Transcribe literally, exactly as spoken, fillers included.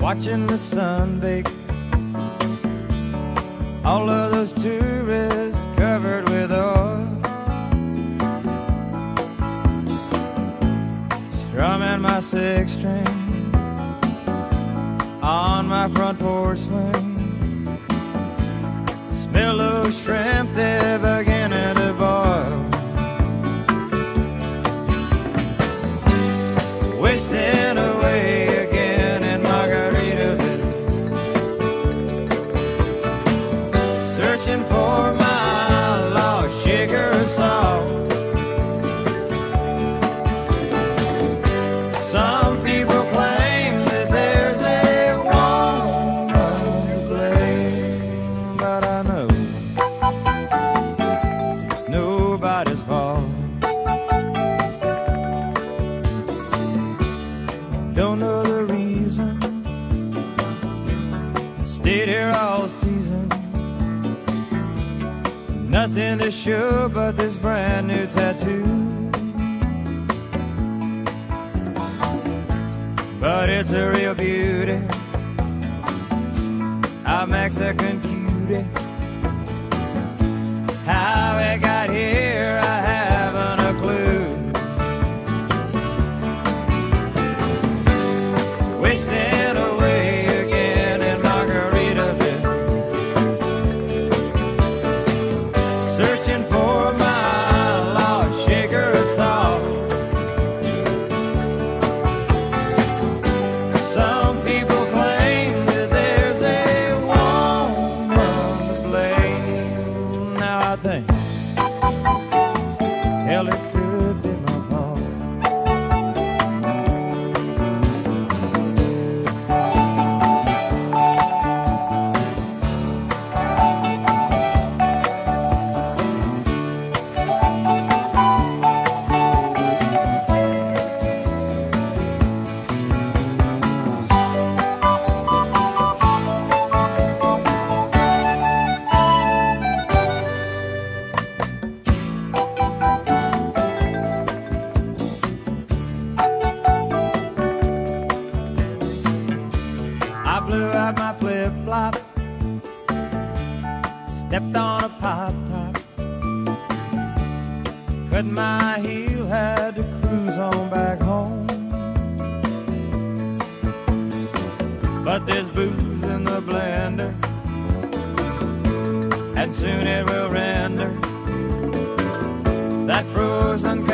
watching the sun bake. All of those tourists covered with oil, strumming my six string on my front porch swing. Smell those shrimp, they're beginning to boil. Wasting away again in Margaritaville, searching for my lost sugar and salt. Some people claim that there's a woman to blame, but I know it's nobody's fault. Don't know the reason, stayed here all season. Nothing to show but this brand new tattoo, but it's a real beauty, a Mexican cutie. How it got here, I haven't a clue. Wasting away again in Margaritaville, searching for my lost sugar and salt. Some people claim that there's a woman to blame. Now I think, hell, it could be my fault. I blew out my flip-flop, stepped on a pop-top, cut my heel, had to cruise on back home. But there's booze in the blender, and soon it will render that frozen